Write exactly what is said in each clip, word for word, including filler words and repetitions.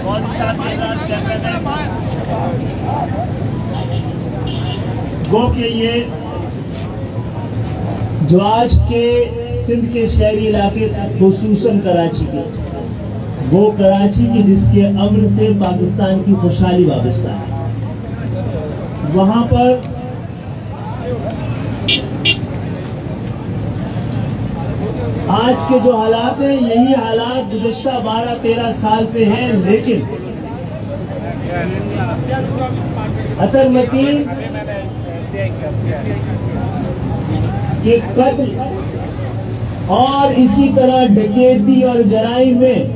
बहुत साथ क्या कहते हैं गो के ये जो आज के सिंध के शहरी इलाके खुसूसन कराची के, वो कराची की जिसके अम्र से पाकिस्तान की खुशहाली वाबस्ता है, वहां पर आज के जो हालात हैं यही हालात गुज़श्ता बारह तेरह साल से हैं। लेकिन अतरमतीन के कत्ल और इसी तरह डकैती और जराइम में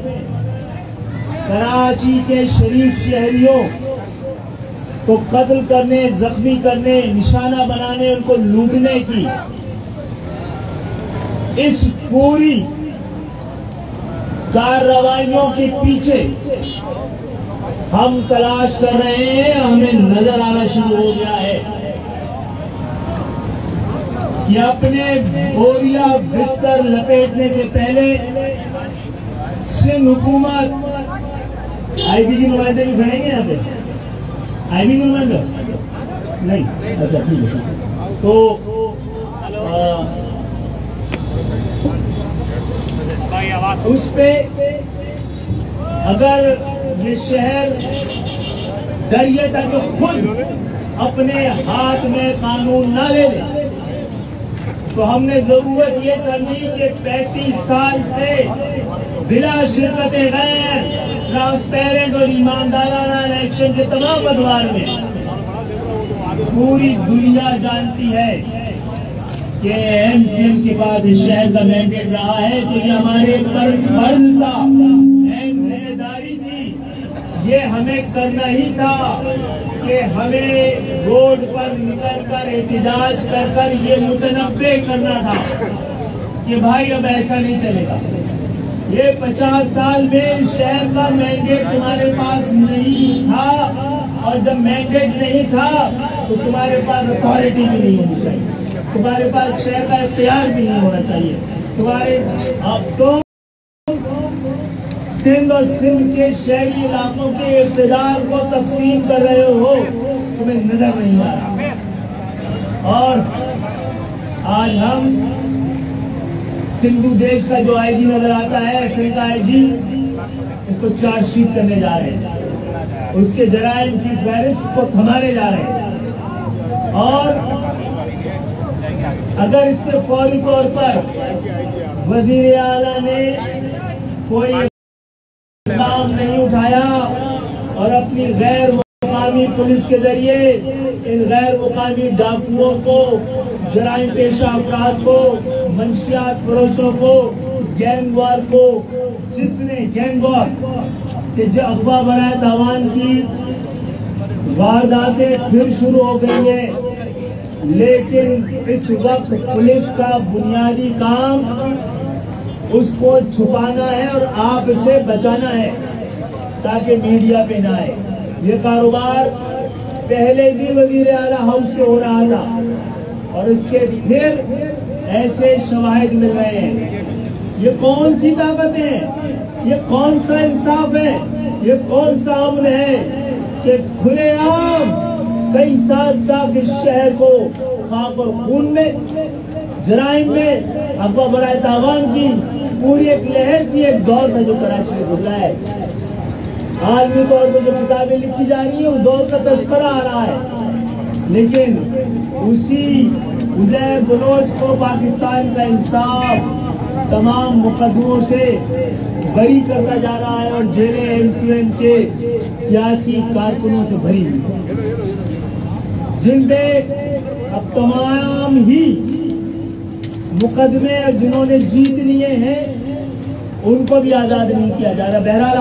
कराची के शरीफ शहरियों को कत्ल करने, जख्मी करने, निशाना बनाने, उनको लूटने की इस पूरी कार्रवाइयों के पीछे हम तलाश कर रहे हैं, हमें नजर आना शुरू हो गया है कि अपने बोरिया बिस्तर लपेटने से पहले सिंध हुकूमत, आईबी की नुमाइंदे भी खड़ेंगे यहाँ पे, आईबी की नुमाइंदा नहीं, अच्छा ठीक है। तो आ, उस पे अगर ये शहर डरिए ताकि खुद अपने हाथ में कानून ना ले ले, तो हमने जरूरत ये समझी कि पैंतीस साल से बिला शिरकत गैर ट्रांसपेरेंट और ईमानदाराना इलेक्शन के तमाम बदवार में पूरी दुनिया जानती है कि एमपीएम के बाद इस शहर का मैंडेट रहा है, तो ये हमारे पर फर्ज था, जिम्मेदारी थी, ये हमें करना ही था कि हमें रोड पर निकल कर एहतजाज कर कर ये मुतनब्बे करना था कि भाई अब ऐसा नहीं चलेगा। ये पचास साल में इस शहर का मैंडेट तुम्हारे पास नहीं था, और जब मैंडेट नहीं था तो तुम्हारे पास अथॉरिटी भी नहीं होनी चाहिए, तुम्हारे पास शहर का इख्तियार भी नहीं होना चाहिए। तुम्हारे अब तो सिंध और सिंध के शहरी इलाकों के इख्तियार को तकसीम कर रहे हो, तुम्हें नजर नहीं आ रहा। और आज हम सिंधु देश का जो आईजी नजर आता है, सिंध का आईजी, इसको चार्जशीट करने जा रहे हैं, उसके जराइम की फहरिस्त को थमाने जा रहे हैं। और अगर इसके फौरी तौर पर वजीर आला ने कोई इक़दाम नहीं उठाया और अपनी गैर मुकामी पुलिस के जरिए इन गैर मुकामी डाकुओं को, जराइम पेशा अफराद को, मंशियात फरोशों को, गैंगवार को, जिसने गैंगवार के जो अगवा बराए तावान की वारदातें फिर शुरू हो गई है, लेकिन इस वक्त पुलिस का बुनियादी काम उसको छुपाना है और आग से बचाना है ताकि मीडिया पे ना आए। ये कारोबार पहले भी वजीर आला हाउस से हो रहा था और इसके फिर ऐसे शवाहिद मिल रहे हैं। ये कौन सी ताकत है, ये कौन सा इंसाफ है, ये कौन सा अमन है कि खुलेआम कई साल तक इस शहर को खाक और खून में, जराइम में, अगवा बराए तावान की पूरी एक लहर की एक दौर था जो कराची में गुजरा है। आलमी तौर पर जो किताबें लिखी जा रही है उस दौर का तस्करा आ रहा है, लेकिन उसी उदय बलोच को पाकिस्तान का इंसाफ तमाम मुकदमों से बरी करता जा रहा है और जेलें एमक्यूएम के सियासी कारकुनों से भरी हुई, जिन पे अब तमाम ही मुकदमे जिन्होंने जीत लिए हैं उनको भी आजाद नहीं किया जा रहा। बहरहाल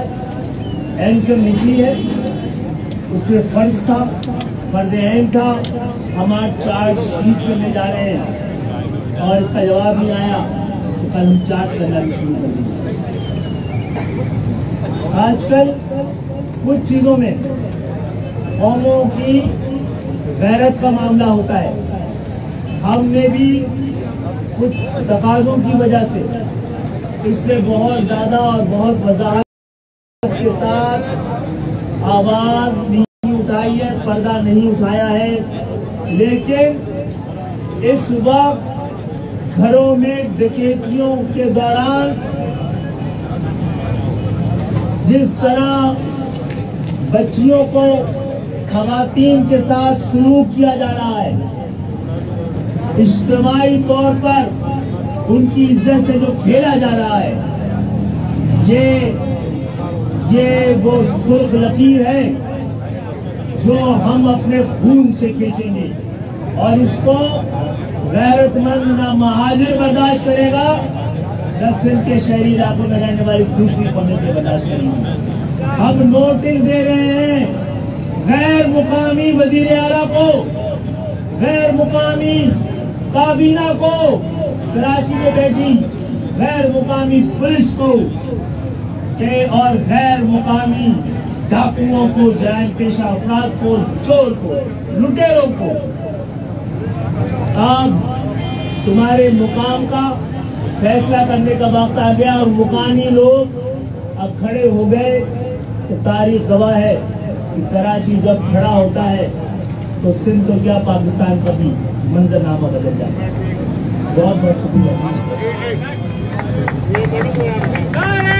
आज एमक्यूएम निकली है, उसमें फर्ज था, फर्ज अहम था, हम आज चार्ज शीट करने जा रहे हैं और इसका जवाब नहीं आया तो कल हम चार्ज करना भी शुरू कर देंगे। आजकल कुछ चीजों में कौमों की गैरत का मामला होता है। हमने भी कुछ तकाज़ों की वजह से इस पे बहुत ज्यादा और बहुत वजाहत के साथ आवाज नहीं उठाई है, पर्दा नहीं उठाया है, लेकिन इस वक्त घरों में डकैतियों के दौरान जिस तरह बच्चियों को खवातीन के साथ सलूक किया जा रहा है, इज्तिमाई तौर पर उनकी इज्जत से जो खेला जा रहा है, ये ये वो सुर्ख लकीर है जो हम अपने खून से खींचेंगे और इसको गैरतमंद ना महाजिर बर्दाश्त करेगा, न सिंध के शहरी इलाकों में रहने वाली दूसरी कम्युनिटी बर्दाश्त करेंगी। हम नोटिस दे रहे हैं गैर मुकामी वजीर आला को, गैर मुकामी काबीना को, कराची में बैठी गैर मुकामी पुलिस को के और गैर मुकामी डाकुओं को, जराइम पेशा अफराद को, चोर को, लुटेरों को, अब तुम्हारे मुकाम का फैसला करने का वक्त आ गया और मुकामी लोग अब खड़े हो गए। तो तारीख गवाह है कि कराची जब खड़ा होता है तो सिंध तो क्या पाकिस्तान का भी मंजरनामा बदल जाता है। बहुत बहुत शुक्रिया।